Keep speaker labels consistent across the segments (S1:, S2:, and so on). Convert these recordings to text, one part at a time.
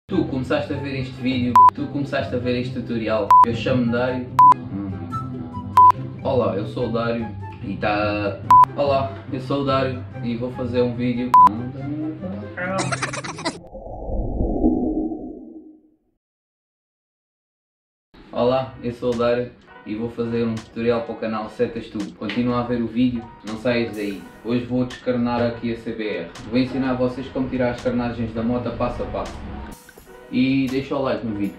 S1: Tu começaste a ver este vídeo, tu começaste a ver este tutorial. Eu chamo-me Dário. Olá, eu sou o Dário e tá. Olá, eu sou o Dário e vou fazer um vídeo. Olá, eu sou o Dário e vou fazer um tutorial para o canal Setas Tu. Continua a ver o vídeo, não saias daí. Hoje vou descarnar aqui a CBR. Vou ensinar vocês como tirar as carnagens da moto passo a passo. E deixa o like no vídeo.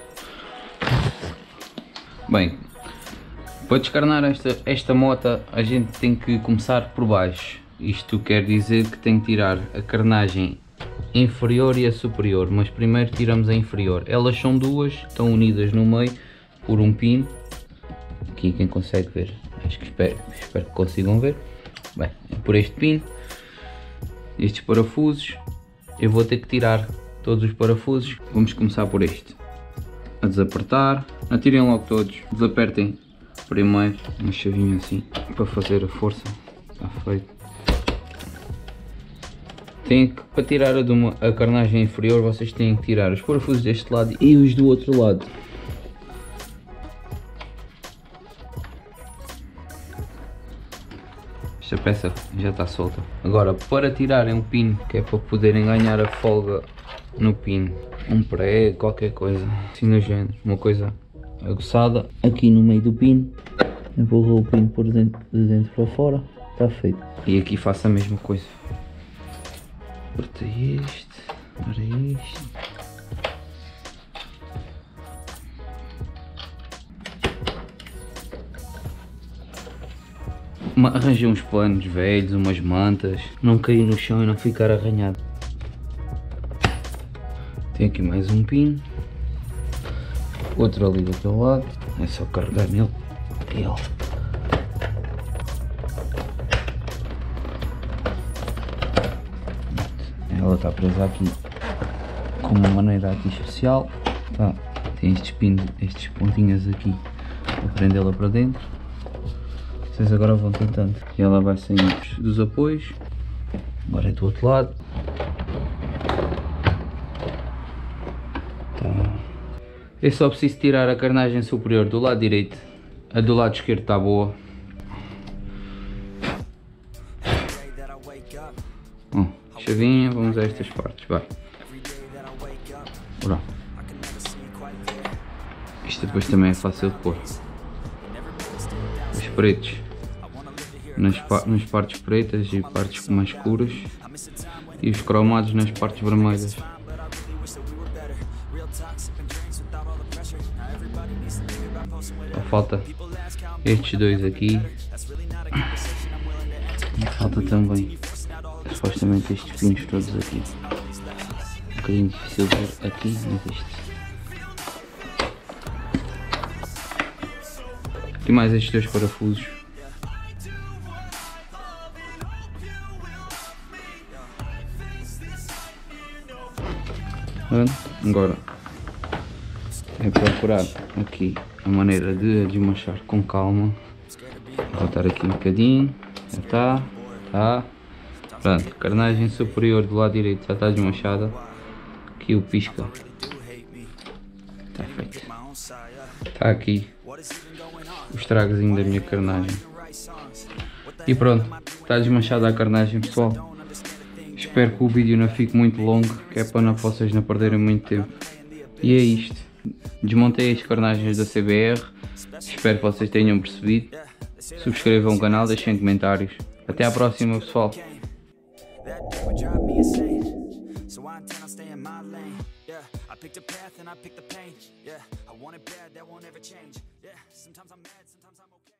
S1: Bem, para descarnar esta moto a gente tem que começar por baixo. Isto quer dizer que tem que tirar a carnagem inferior e a superior, mas primeiro tiramos a inferior. Elas são duas, estão unidas no meio por um pino. Aqui quem consegue ver, acho que espero que consigam ver. Bem, é por este pino, estes parafusos, eu vou ter que tirar todos os parafusos. Vamos começar por este, a desapertar, atirem logo todos, desapertem primeiro uma chavinha assim, para fazer a força, está feito. Para tirar a carnagem inferior, vocês têm que tirar os parafusos deste lado e os do outro lado. Esta peça já está solta. Agora, para tirarem o pino, que é para poderem ganhar a folga no pino, um prego, qualquer coisa, assim no género, uma coisa aguçada, aqui no meio do pino, empurrou o pino por dentro, de dentro para fora, está feito. E aqui faço a mesma coisa. Corta este, para este. Arranjei uns panos velhos, umas mantas, não cair no chão e não ficar arranhado. Tem aqui mais um pino, outro ali daquele lado, é só carregar nele e ele. Ela está presa aqui com uma maneira artificial, tá? Tem estes pinos, estes pontinhas aqui para prendê-la para dentro. Vocês agora vão tentando. E ela vai saindo dos apoios. Agora é do outro lado. Tá. Eu só preciso tirar a carnagem superior do lado direito. A do lado esquerdo está boa. Chavinha, vamos a estas partes, vai. Ora. Isto depois também é fácil de pôr. Os pretos nas partes pretas e partes mais escuras, e os cromados nas partes vermelhas. Falta estes dois aqui. E falta também supostamente estes pinos todos aqui. Um bocadinho difícil de ver aqui, mas este. E mais estes dois parafusos. Agora é procurar aqui a maneira de desmanchar com calma. Vou voltar aqui um bocadinho. Já está. Tá. Pronto, carnagem superior do lado direito já está desmanchada. Aqui o pisca. Está feito. Está aqui o estragozinho da minha carnagem. E pronto, está desmanchada a carnagem, pessoal. Espero que o vídeo não fique muito longo, que é para vocês não perderem muito tempo. E é isto. Desmontei as carnagens da CBR. Espero que vocês tenham percebido. Subscrevam o canal, deixem comentários. Até à próxima, pessoal.
S2: Would drive me insane, so I intend on staying in my lane. Yeah, I picked a path and I picked the pain. Yeah, I want it bad, that won't ever change. Yeah, sometimes I'm mad, sometimes I'm okay.